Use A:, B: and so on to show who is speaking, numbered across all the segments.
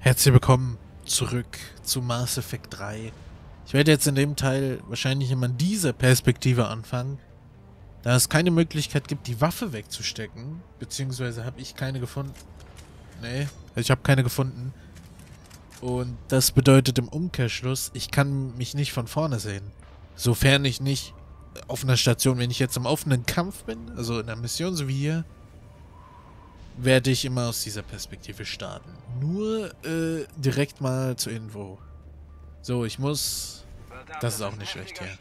A: Herzlich willkommen zurück zu Mass Effect 3. Ich werde jetzt in dem Teil wahrscheinlich immer in dieser Perspektive anfangen, da es keine Möglichkeit gibt, die Waffe wegzustecken. Beziehungsweise habe ich keine gefunden. Nee, ich habe keine gefunden. Und das bedeutet im Umkehrschluss, ich kann mich nicht von vorne sehen. Sofern ich nicht auf einer Station, wenn ich jetzt im offenen Kampf bin, also in einer Mission so wie hier, werde ich immer aus dieser Perspektive starten. Nur direkt mal zur Info. So, ich muss... Das ist auch nicht schlecht hier.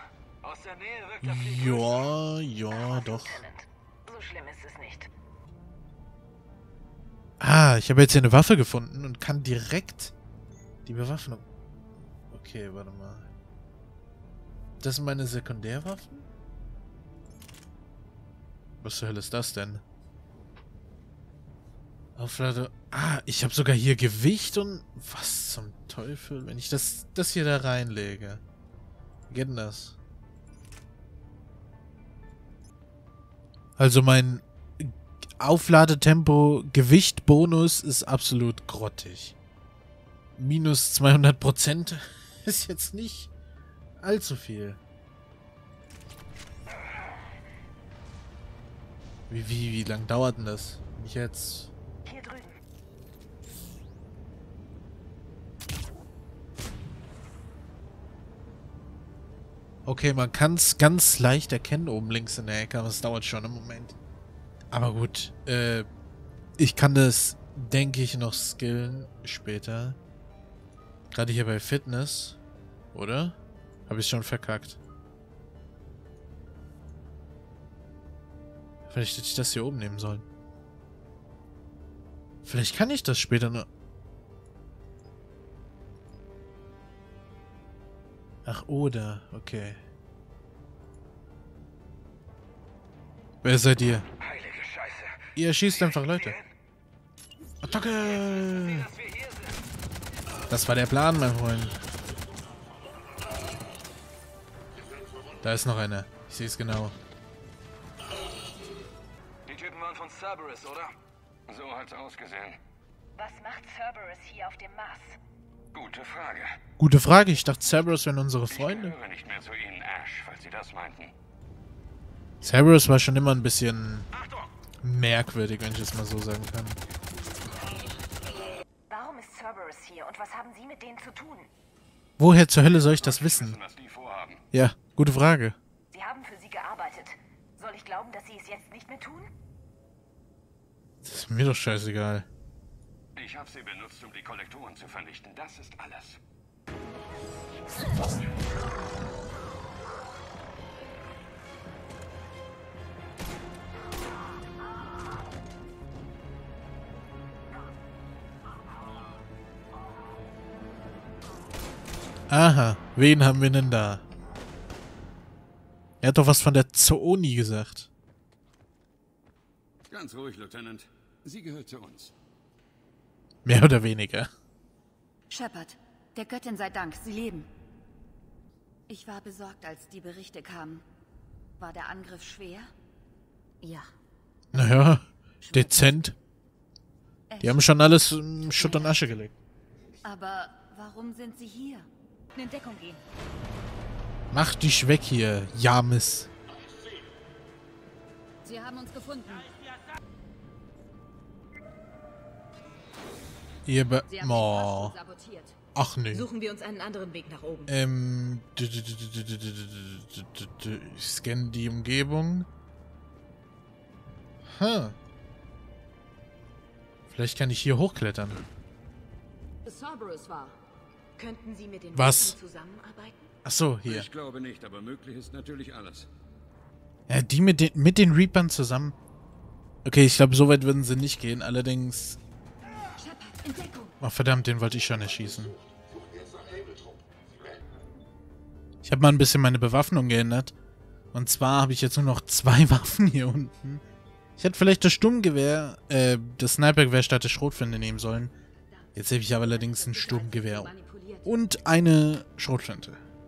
A: Ja, doch.
B: So schlimm ist es nicht.
A: Ah, ich habe jetzt hier eine Waffe gefunden und kann direkt die Bewaffnung... Okay, warte mal. Das sind meine Sekundärwaffen? Was zur Hölle ist das denn? Auflade... Ah, ich habe sogar hier Gewicht und... Was zum Teufel, wenn ich das hier da reinlege? Wie geht denn das? Also mein Aufladetempo Gewicht Bonus ist absolut grottig. Minus 200% ist jetzt nicht allzu viel. Wie lang dauert denn das? Wenn ich jetzt...
B: Hier drüben.
A: Okay, man kann es ganz leicht erkennen oben links in der Ecke, aber es dauert schon einen Moment. Aber gut, ich kann das, denke ich, noch skillen später. Gerade hier bei Fitness, oder? Habe ich schon verkackt. Vielleicht hätte ich das hier oben nehmen sollen. Vielleicht kann ich das später noch... Ach, oder. Okay. Wer seid ihr?
B: Heilige Scheiße.
A: Ihr erschießt einfach Leute. Attacke! Das war der Plan, mein Freund. Da ist noch einer. Ich sehe es genau.
C: Die Typen waren von Cerberus, oder? So hat's ausgesehen.
B: Was macht Cerberus hier auf dem Mars?
C: Gute Frage.
A: Gute Frage. Ich dachte, Cerberus wären unsere
C: Ich
A: Freunde.
C: gehöre nicht mehr zu Ihnen, Ash, falls Sie das meinten.
A: Cerberus war schon immer ein bisschen
C: Achtung!
A: merkwürdig, wenn ich es mal so sagen kann.
B: Warum ist Cerberus hier und was haben Sie mit denen zu tun?
A: Woher zur Hölle soll ich das wissen?
C: Was die vorhaben.
A: Ja, gute Frage.
B: Sie haben für Sie gearbeitet. Soll ich glauben, dass Sie es jetzt nicht mehr tun?
A: Das ist mir doch scheißegal.
C: Ich habe sie benutzt, um die Kollektoren zu vernichten. Das ist alles.
A: Aha, wen haben wir denn da? Er hat doch was von der Zooni gesagt.
C: Ganz ruhig, Lieutenant. Sie gehört zu uns.
A: Mehr oder weniger.
D: Shepard, der Göttin sei Dank, Sie leben. Ich war besorgt, als die Berichte kamen. War der Angriff schwer? Ja.
A: Naja, dezent. Die haben schon alles in Schutt und Asche gelegt.
D: Aber warum sind Sie hier? In Deckung gehen.
A: Mach dich weg hier, Jamis.
D: Sie haben uns gefunden.
A: Ihr be...
D: Sie haben
A: Oh.
D: den Fahrstuhl sabotiert.
A: Ach nee.
B: Suchen wir uns einen anderen Weg nach oben.
A: Ich scanne die Umgebung. Vielleicht kann ich hier hochklettern.
D: Cerberus war.
B: Könnten Sie mit den
A: Was?
B: Menschen zusammenarbeiten?
A: Ach so, hier.
C: Ich glaube nicht, aber möglich ist natürlich alles.
A: Ja, die mit den Reapern zusammen. Okay, ich glaube, so weit würden sie nicht gehen. Allerdings...
D: Shepard, in Deckung.
A: Oh, verdammt, den wollte ich schon erschießen. Ich habe mal ein bisschen meine Bewaffnung geändert. Und zwar habe ich jetzt nur noch 2 Waffen hier unten. Ich hätte vielleicht das Sturmgewehr, das Snipergewehr statt der Schrotflinte nehmen sollen. Jetzt habe ich aber allerdings ein Sturmgewehr und eine Schrotflinte.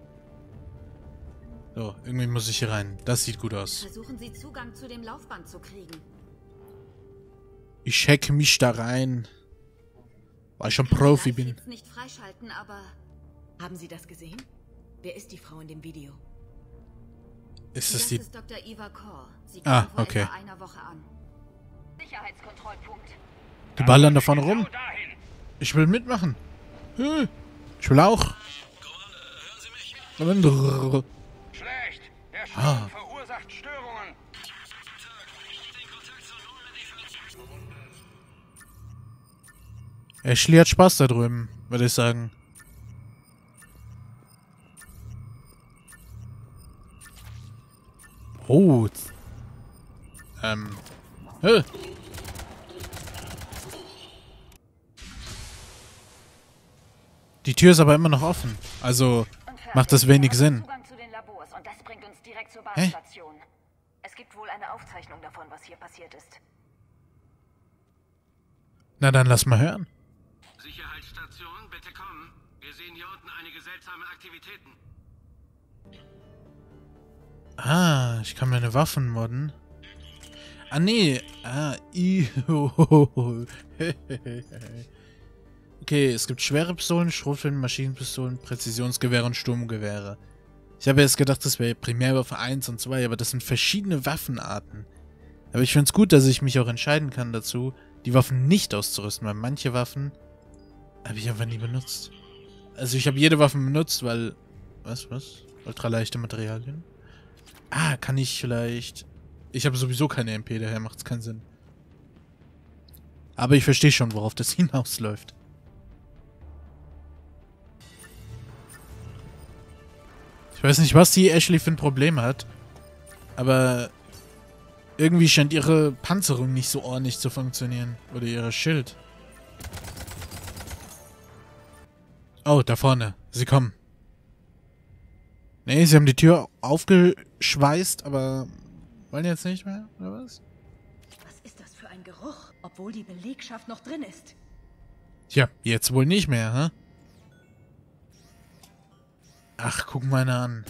A: So, irgendwie muss ich hier rein. Das sieht gut aus.
D: Versuchen Sie Zugang zu dem Laufband zu kriegen.
A: Ich hacke mich da rein. Weil ich schon
D: Kann
A: Profi
D: ich
A: bin.
D: jetzt nicht freischalten, aber
E: Haben Sie das gesehen? Wer ist die Frau in dem Video?
A: Ist
D: das
A: das die...
D: ist Dr. Eva Core. Sie
A: Ah,
D: kam vor
A: okay.
D: etwa einer Woche an.
B: Sicherheitskontrollpunkt.
A: Die ballern da vorne rum.
C: Genau dahin.
A: Ich will mitmachen. Ich will auch.
C: Schlecht. Der Sturm
A: Ah.
C: verursacht Störungen.
A: Ashley hat Spaß da drüben, würde ich sagen. Oh. Hä? Die Tür ist aber immer noch offen. Also macht das wenig Sinn.
B: Zugang zu den Labors und das bringt uns direkt zur
A: Hä?
B: Bahnstation. Es gibt wohl eine Aufzeichnung davon, was hier passiert ist.
A: Na dann lass mal hören.
C: Sicherheitsstation, bitte kommen. Wir sehen hier unten einige seltsame Aktivitäten.
A: Ah, ich kann meine Waffen modden. Ah, nee. Ah, okay, es gibt schwere Pistolen, Schrotflinten, Maschinenpistolen, Präzisionsgewehre und Sturmgewehre. Ich habe jetzt gedacht, das wäre Primärwaffe 1 und 2, aber das sind verschiedene Waffenarten. Aber ich finde es gut, dass ich mich auch entscheiden kann dazu, die Waffen nicht auszurüsten, weil manche Waffen habe ich einfach nie benutzt. Also ich habe jede Waffe benutzt, weil... Was? Ultraleichte Materialien? Ah, kann ich vielleicht... Ich habe sowieso keine MP, daher macht es keinen Sinn. Aber ich verstehe schon, worauf das hinausläuft. Ich weiß nicht, was die Ashley für ein Problem hat, aber irgendwie scheint ihre Panzerung nicht so ordentlich zu funktionieren. Oder ihr Schild. Oh, da vorne. Sie kommen. Nee, sie haben die Tür aufgeschweißt, aber wollen jetzt nicht mehr, oder was?
E: Was ist das für ein Geruch, obwohl die Belegschaft noch drin ist?
A: Tja, jetzt wohl nicht mehr, hä? Ach, guck mal einer an.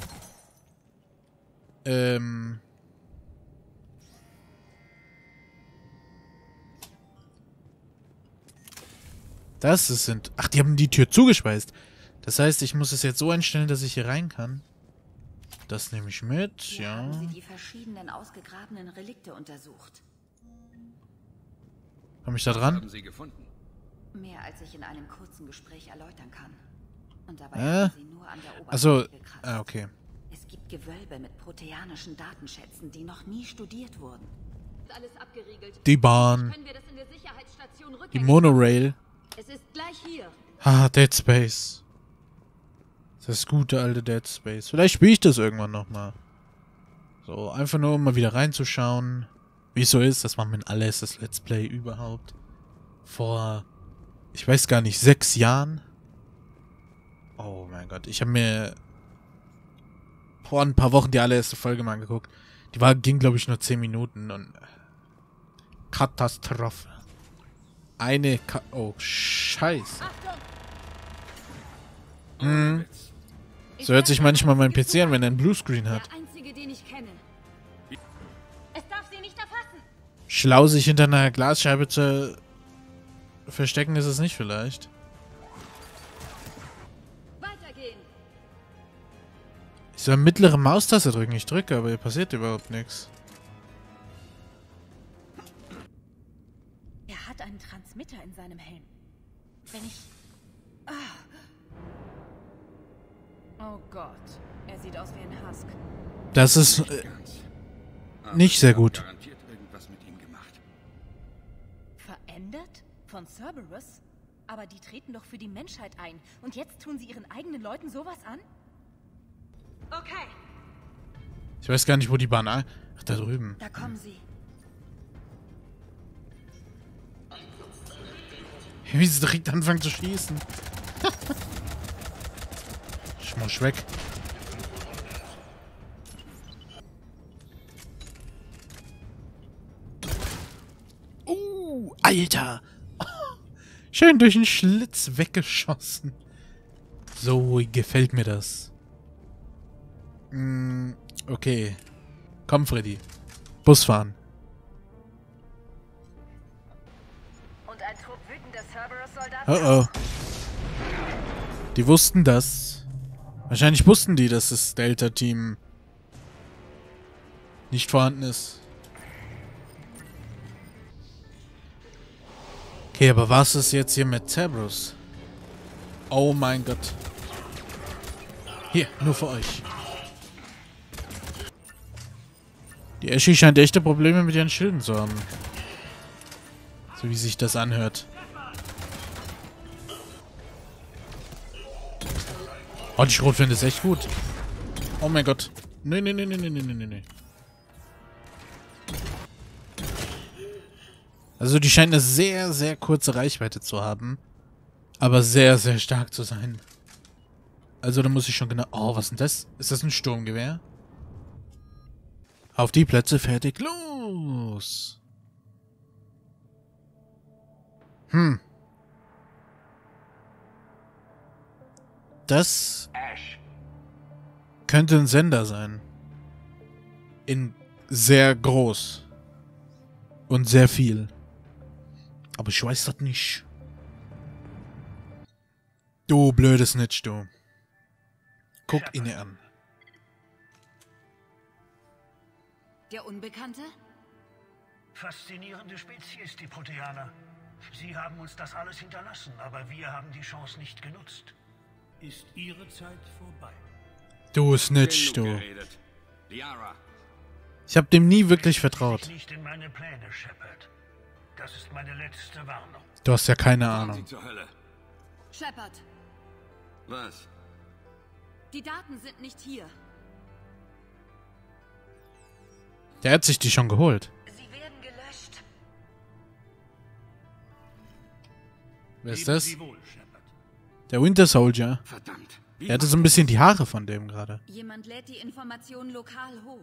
A: Das sind... Ach, die haben die Tür zugeschweißt. Das heißt, ich muss es jetzt so einstellen, dass ich hier rein kann. Das nehme ich mit,
D: Hier
A: ja.
D: haben sie die verschiedenen ausgegrabenen Relikte untersucht.
A: Komme ich da dran?
C: Haben Sie gefunden?
D: Mehr als ich in einem kurzen Gespräch erläutern kann. Und dabei
A: Äh?
D: haben sie nur an der Oberfläche
A: Achso,
D: gekratzt.
A: ah, okay.
D: Es gibt Gewölbe mit proteanischen Datenschätzen, die noch nie studiert wurden.
F: Alles abgeriegelt.
A: Die Bahn,
F: Können wir das in der Sicherheitsstation
A: die
F: rückgängig
A: Monorail.
F: Es ist gleich hier.
A: Ah, Dead Space. Das gute alte Dead Space. Vielleicht spiele ich das irgendwann nochmal. So, einfach nur, um mal wieder reinzuschauen, wie es so ist. Das war mein allererstes Let's Play überhaupt. Vor, ich weiß gar nicht, 6 Jahren. Oh mein Gott, ich habe mir vor ein paar Wochen die allererste Folge mal angeguckt. Ging, glaube ich, nur 10 Minuten und... Katastrophe. Oh, Scheiße. So hört sich manchmal mein PC an, wenn er einen Bluescreen hat.
F: Der einzige, den ich kenne. Es darf sie nicht erfassen.
A: Schlau, sich hinter einer Glasscheibe zu verstecken, ist es nicht vielleicht.
F: Weitergehen.
A: Ich soll mittlere Maustaste drücken. Ich drücke, aber hier passiert überhaupt nichts.
E: Er hat einen Transmitter in seinem Helm. Wenn ich... Oh Gott, er sieht aus wie ein Husk.
A: Das ist nicht sehr gut.
C: Garantiert irgendwas mit ihm gemacht.
E: Verändert? Von Cerberus? Aber die treten doch für die Menschheit ein. Und jetzt tun sie ihren eigenen Leuten sowas an?
F: Okay.
A: Ich weiß gar nicht, wo die Bahn... Ach, da drüben.
D: Da kommen sie.
A: Wie sie direkt anfangen zu schießen. Schmusch weg. Alter. Schön durch den Schlitz weggeschossen. So gefällt mir das. Okay. Komm, Freddy. Bus fahren.
B: Und ein Trupp wütender Cerberus Soldaten.
A: Oh oh. Die wussten das. Wahrscheinlich wussten die, dass das Delta-Team nicht vorhanden ist. Okay, aber was ist jetzt hier mit Cerberus? Oh mein Gott. Hier, nur für euch. Die Ashley scheint echte Probleme mit ihren Schilden zu haben. So wie sich das anhört. Oh, die Schrotflinte ist echt gut. Oh mein Gott. Nee, nee, nee, nee, nee, nee, nee, nee. Also die scheint eine sehr, sehr kurze Reichweite zu haben. Aber sehr, sehr stark zu sein. Also da muss ich schon genau... Oh, was ist denn das? Ist das ein Sturmgewehr? Auf die Plätze, fertig, los! Das könnte ein Sender sein. In sehr groß. Und sehr viel. Aber ich weiß das nicht. Du blödes Snitch, du. Guck ihn an.
D: Der Unbekannte?
G: Faszinierende Spezies, die Proteaner. Sie haben uns das alles hinterlassen, aber wir haben die Chance nicht genutzt. Ist ihre Zeit vorbei?
A: Du Snitch, du.
C: Geredet. Liara,
A: Ich habe dem nie wirklich vertraut.
G: Nicht in meine Pläne, Shepard. Das ist meine letzte Warnung.
A: Du hast ja keine
C: fahren Sie
A: Ahnung.
C: zur Hölle.
D: Shepard,
C: Was?
D: die Daten sind nicht hier.
A: Der hat sich die schon geholt.
B: Sie werden gelöscht.
A: Wer ist
G: Leben
A: das?
G: Sie wohl, Shepard.
A: Der Winter Soldier.
C: Verdammt. Wie
A: Er hatte so ein bisschen die Haare von dem gerade.
D: Jemand lädt die Informationen lokal hoch.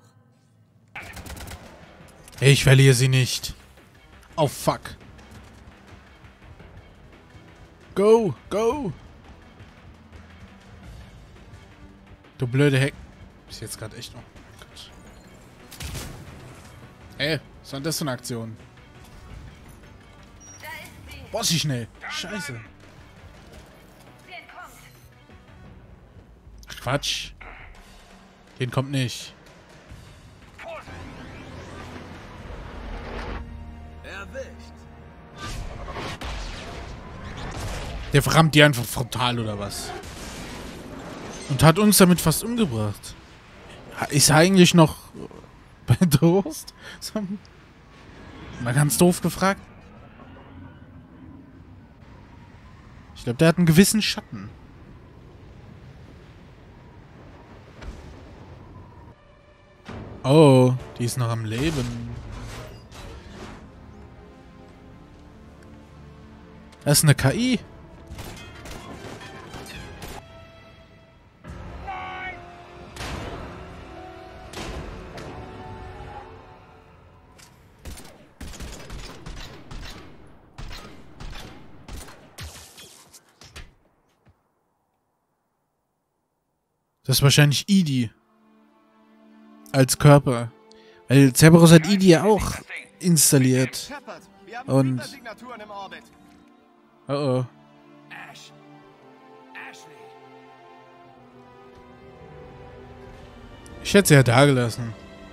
A: Ich verliere sie nicht. Oh, fuck. Go, go. Du blöde Heck. Ist jetzt gerade echt noch... Oh Gott. Ey, was war denn das für eine Aktion?
B: Da ist sie.
A: Boah, ist sie schnell. Scheiße.
B: Sie entkommt.
A: Ach, Quatsch. Den kommt nicht.
C: erwischt?
A: Der rammt die einfach frontal oder was? Und hat uns damit fast umgebracht. Ist er eigentlich noch bei Trost? Mal ganz doof gefragt. Ich glaube, der hat einen gewissen Schatten. Oh, die ist noch am Leben. Das ist eine KI. Das ist wahrscheinlich Edie. Als Körper. Weil Cerberus hat Edie ja auch installiert. Und... Oh oh.
C: Ash. Ashley.
A: Ich hätte sie ja da gelassen.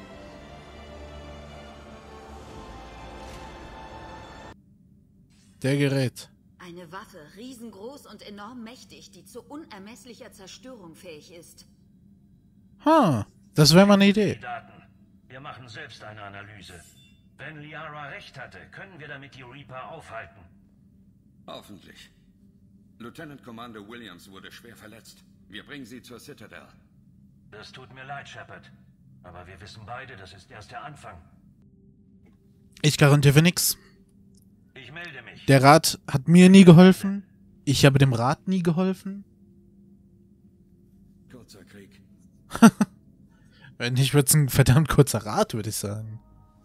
A: Der Gerät.
D: Eine Waffe, riesengroß und enorm mächtig, die zu unermesslicher Zerstörung fähig ist.
A: Das wäre mal eine Idee.
G: Die Daten. Wir machen selbst eine Analyse. Wenn Liara recht hatte, können wir damit die Reaper aufhalten.
C: Hoffentlich. Lieutenant Commander Williams wurde schwer verletzt. Wir bringen sie zur Citadel.
G: Das tut mir leid, Shepard. Aber wir wissen beide, das ist erst der Anfang.
A: Ich garantiere nix.
G: Ich melde mich.
A: Der Rat hat mir nie geholfen. Ich habe dem Rat nie geholfen.
C: Kurzer Krieg.
A: Wenn nicht, wird's ein verdammt kurzer Rat, würde ich sagen.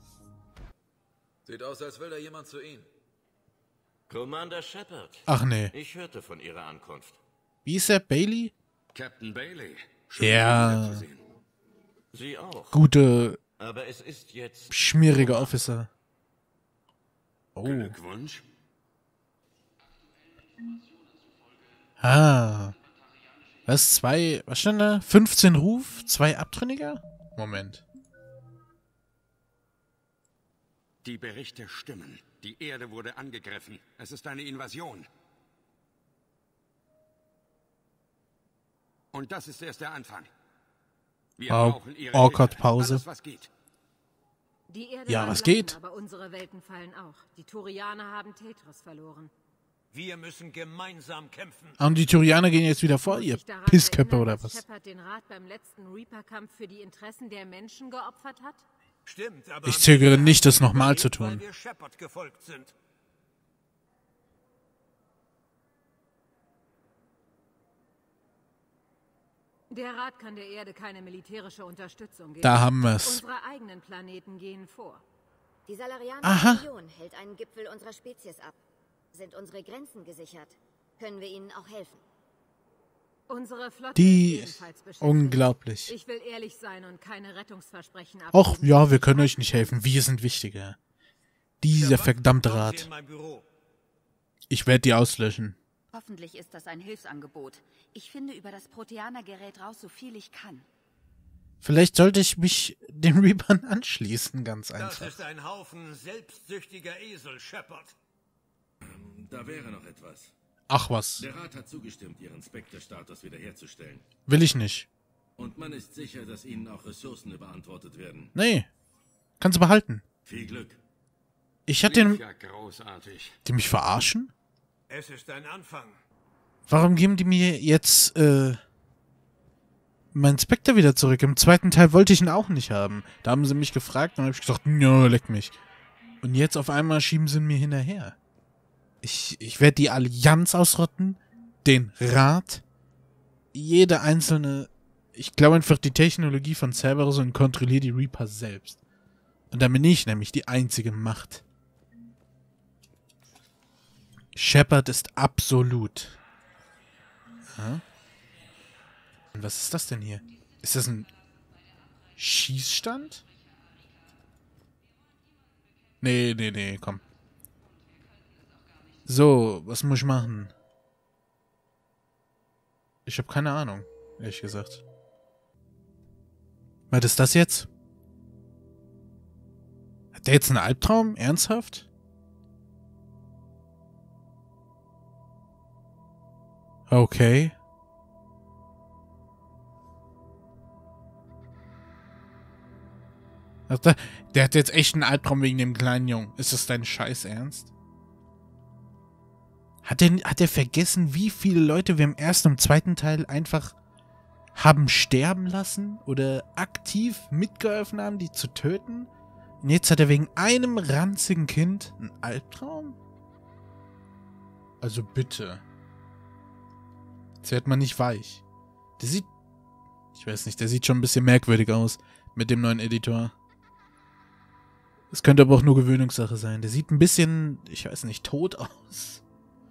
H: Sieht aus, als will da jemand zu Ihnen.
I: Commander Shepard.
A: Ach nee.
I: Ich hörte von Ihrer Ankunft.
A: Wie ist er? Bailey?
C: Captain Bailey. Schön,
A: Ja.
C: Sie wiederzusehen.
I: Sie auch.
A: Gute,
I: Aber es ist jetzt...
A: schmierige Officer. Oh.
C: Glückwunsch.
A: Ah. Was stand da? 15 Ruf? 2 Abtrünniger? Moment.
C: Die Berichte stimmen. Die Erde wurde angegriffen. Es ist eine Invasion. Und das ist erst der Anfang. Wir brauchen ihre
A: Awkward
C: Hilfe.
A: Pause.
C: Alles, was geht.
E: Die Erde
A: Ja,
E: mag
A: was
E: lachen,
A: geht?
E: Aber unsere Welten fallen auch. Die Turianer haben Tetris verloren.
G: Wir müssen gemeinsam kämpfen.
A: Und die Turianer gehen jetzt wieder vor,
E: Muss
A: ihr
E: ich daran
A: Pissköppe
E: erinnern,
A: oder
E: dass
A: was?
E: Shepard den Rat beim letzten Reaper-Kampf für die Interessen der Menschen geopfert hat?
G: Stimmt, aber
A: Ich zögere nicht, das nochmal zu tun.
G: weil wir Shepard gefolgt sind.
E: Der Rat kann der Erde keine militärische Unterstützung geben.
A: Da haben wir's.
E: Unsere eigenen Planeten gehen vor.
F: Die Salarianische
A: Aha.
F: Union hält einen Gipfel unserer Spezies ab. Sind unsere Grenzen gesichert, können wir ihnen auch helfen.
E: Unsere Flotte
A: Die...
E: ist ebenfalls beschäftigt.
A: Unglaublich.
E: Ich will ehrlich sein und keine Rettungsversprechen
A: Och,
E: abgeben.
A: ja, wir können euch nicht helfen. Wir sind wichtiger. Dieser verdammte
G: Kommen Sie
A: Rat.
G: in mein Büro.
A: Ich werde die auslöschen.
D: Hoffentlich ist das ein Hilfsangebot. Ich finde über das Proteaner-Gerät raus, so viel ich kann.
A: Vielleicht sollte ich mich den Reapern anschließen, ganz
G: Das
A: einfach.
G: ist ein Haufen selbstsüchtiger Esel, Shepard.
H: Da wäre noch etwas.
A: Ach was.
H: Der Rat hat zugestimmt, ihren Spectre-Status wiederherzustellen.
A: Will ich nicht.
H: Und man ist sicher, dass ihnen auch Ressourcen überantwortet werden.
A: Nee. Kannst du behalten.
H: Viel Glück.
A: Ich hatte den...
C: Ja, großartig.
A: Die mich verarschen?
G: Es ist ein Anfang.
A: Warum geben die mir jetzt, meinen Spectre wieder zurück? Im zweiten Teil wollte ich ihn auch nicht haben. Da haben sie mich gefragt und dann habe ich gesagt, ja, leck mich. Und jetzt auf einmal schieben sie ihn mir hinterher. Ich werde die Allianz ausrotten, den Rat, jede einzelne... Ich glaube einfach die Technologie von Cerberus und kontrolliere die Reaper selbst. Und dann bin ich nämlich die einzige Macht. Shepard ist absolut. Ja? Und was ist das denn hier? Ist das ein Schießstand? Nee, komm. So, was muss ich machen? Ich habe keine Ahnung, ehrlich gesagt. Was ist das jetzt? Hat der jetzt einen Albtraum? Ernsthaft? Okay. Ach, der hat jetzt echt einen Albtraum wegen dem kleinen Jungen. Ist das dein Scheiß Ernst? Hat er vergessen, wie viele Leute wir im ersten und zweiten Teil einfach haben sterben lassen oder aktiv mitgeholfen haben, die zu töten? Und jetzt hat er wegen einem ranzigen Kind einen Albtraum? Also bitte. Jetzt wird man nicht weich. Der sieht... Ich weiß nicht, der sieht schon ein bisschen merkwürdig aus mit dem neuen Editor. Es könnte aber auch nur Gewöhnungssache sein. Der sieht ein bisschen, ich weiß nicht, tot aus.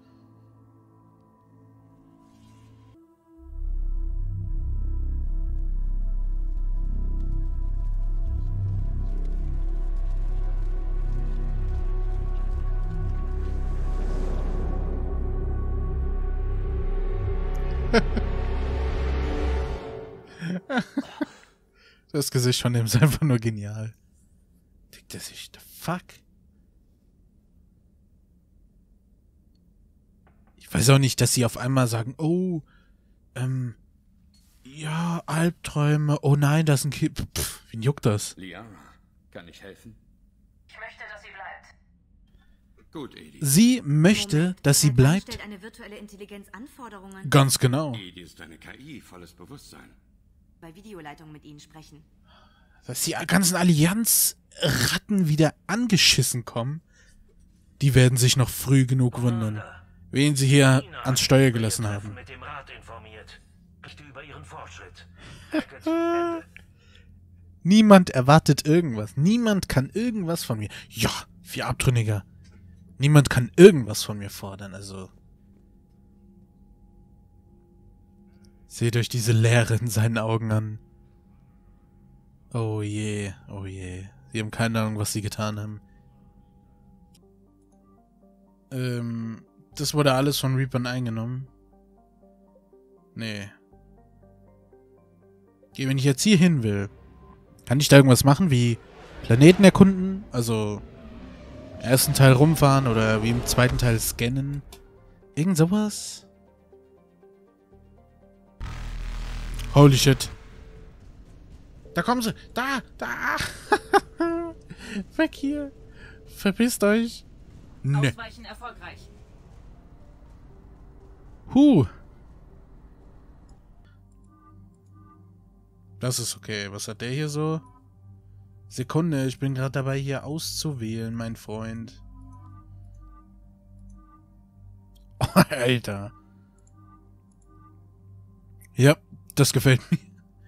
A: Das Gesicht von dem ist einfach nur genial. Denkt er sich, the fuck? Ich weiß auch nicht, dass sie auf einmal sagen, oh, ja, Albträume, oh nein, das ist ein Kind. Pff, wen juckt das?
C: Liara, kann ich helfen?
B: Ich möchte, dass sie bleibt.
C: Gut, Edi.
A: Sie möchte, dass sie
D: Seit wann
A: bleibt.
D: stellt eine virtuelle Intelligenz Anforderungen?
A: Ganz genau.
C: Edi ist eine KI, volles Bewusstsein.
D: Bei Videoleitung mit ihnen sprechen.
A: Dass die ganzen Allianz-Ratten wieder angeschissen kommen, die werden sich noch früh genug wundern, wen sie hier ans Steuer gelassen haben.
G: Mit dem Rat informiert. Berichte über ihren Fortschritt.
A: Niemand erwartet irgendwas. Niemand kann irgendwas von mir. Ja, 4 Abtrünniger. Niemand kann irgendwas von mir fordern, also. Seht euch diese Leere in seinen Augen an. Oh je, oh je. Sie haben keine Ahnung, was sie getan haben. Das wurde alles von Reapern eingenommen. Nee. Okay, wenn ich jetzt hier hin will, kann ich da irgendwas machen, wie Planeten erkunden? Also im ersten Teil rumfahren oder wie im zweiten Teil scannen? Irgend sowas? Holy shit. Da kommen sie. Da. Weg hier. Verpisst euch. Ne.
E: Ausweichen erfolgreich.
A: Das ist okay. Was hat der hier so? Sekunde, ich bin gerade dabei, hier auszuwählen, mein Freund. Oh, Alter. Ja, das gefällt mir.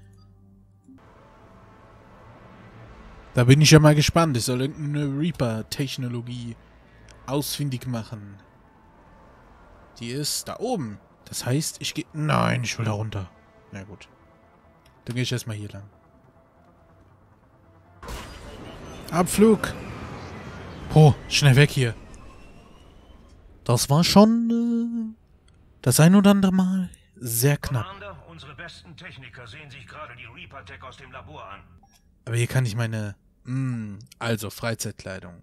A: Da bin ich ja mal gespannt. Ich soll irgendeine Reaper-Technologie ausfindig machen. Die ist da oben. Das heißt, ich gehe... Nein, ich will da runter. Na gut. Dann gehe ich erstmal hier lang. Abflug. Oh, schnell weg hier. Das war schon das ein oder andere Mal sehr knapp.
G: Commander, unsere besten Techniker sehen sich gerade die Reaper-Tech aus dem Labor an.
A: Aber hier kann ich meine... also, Freizeitkleidung.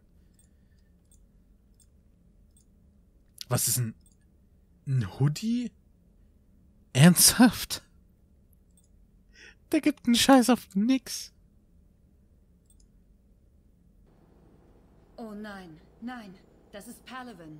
A: Was ist ein Hoodie? Ernsthaft? Der gibt einen Scheiß auf nix.
D: Oh nein, nein, das ist Palaven.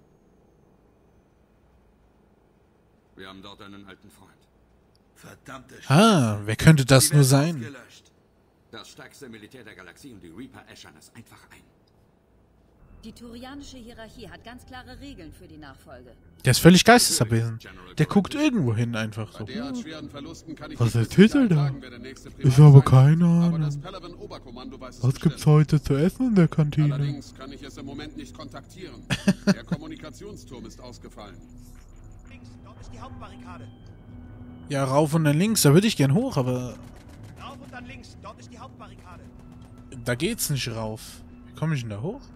C: Wir haben dort einen alten Freund.
H: Verdammte
A: Wer könnte das nur sein?
C: Das stärkste Militär der Galaxie und die Reaper äschern es einfach ein.
D: Die turianische Hierarchie hat ganz klare Regeln für die Nachfolge.
A: Der ist völlig geistesabwesend. Der guckt irgendwo hin einfach so. Was erzählt er da? Ich habe keine Ahnung. Was gibt's heute zu essen in der Kantine?
J: Allerdings kann ich es im Moment nicht kontaktieren. Der Kommunikationsturm ist ausgefallen.
K: Links, dort ist die Hauptbarrikade.
A: Ja, rauf und dann links. Da würde ich gern hoch, aber...
K: Rauf und dann links, dort ist die Hauptbarrikade.
A: Da geht's nicht rauf. Wie komme ich denn da hoch?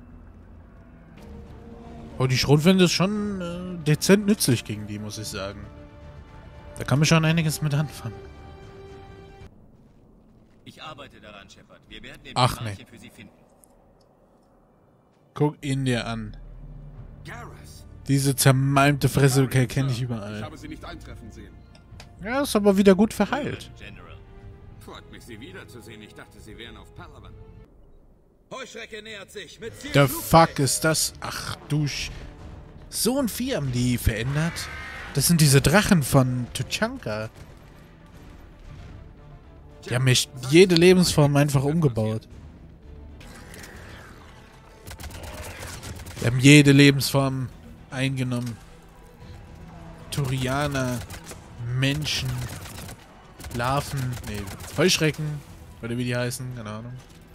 A: Oh, die Schrotflinte ist schon dezent nützlich gegen die, muss ich sagen. Da kann man schon einiges mit anfangen.
H: Ich arbeite daran, Shepard. Wir werden den
A: Ach nee.
H: für Sie finden.
A: Guck ihn dir an.
C: Garrus!
A: Diese zermalmte Fresse kenne ich
J: Ich
A: überall.
J: habe sie nicht eintreffen sehen.
A: Ja, ist aber wieder gut verheilt.
H: General.
C: Freut mich, Sie wiederzusehen. Ich dachte, Sie wären auf Palaven.
H: Heuschrecke nähert sich mit
A: The fuck ist das? Ach du So ein Vieh haben die verändert. Das sind diese Drachen von Tuchanka. Die haben mich jede Lebensform einfach umgebaut. Die haben jede Lebensform eingenommen. Turianer, Menschen, Larven, nee, Heuschrecken, oder wie die heißen, keine Ahnung.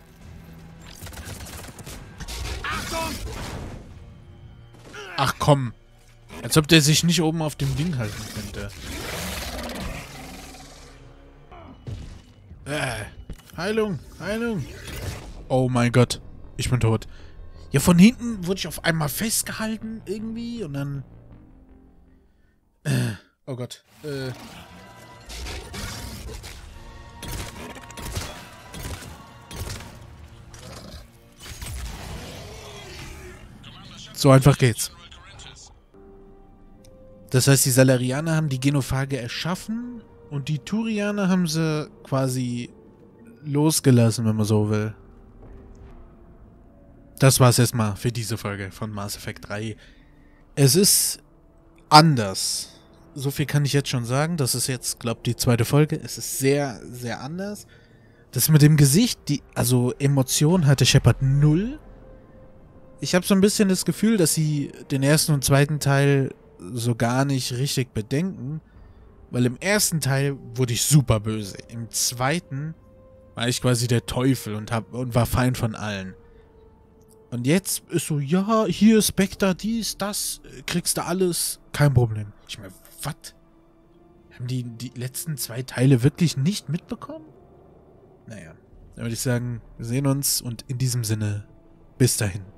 A: Ach komm. Als ob der sich nicht oben auf dem Ding halten könnte. Heilung, Heilung. Oh mein Gott. Ich bin tot. Ja, von hinten wurde ich auf einmal festgehalten irgendwie und dann... oh Gott. So einfach geht's. Das heißt, die Salarianer haben die Genophage erschaffen und die Turianer haben sie quasi losgelassen, wenn man so will. Das war's erstmal für diese Folge von Mass Effect 3. Es ist anders. So viel kann ich jetzt schon sagen. Das ist jetzt, glaube ich, die zweite Folge. Es ist sehr, sehr anders. Das mit dem Gesicht, also Emotion hatte Shepard 0. Ich habe so ein bisschen das Gefühl, dass sie den ersten und zweiten Teil so gar nicht richtig bedenken. Weil im ersten Teil wurde ich super böse. Im zweiten war ich quasi der Teufel und war Feind von allen. Und jetzt ist so, ja, hier Spectre, dies, das, kriegst du alles, kein Problem. Ich meine, was? Haben die letzten 2 Teile wirklich nicht mitbekommen? Naja, dann würde ich sagen, wir sehen uns und in diesem Sinne, bis dahin.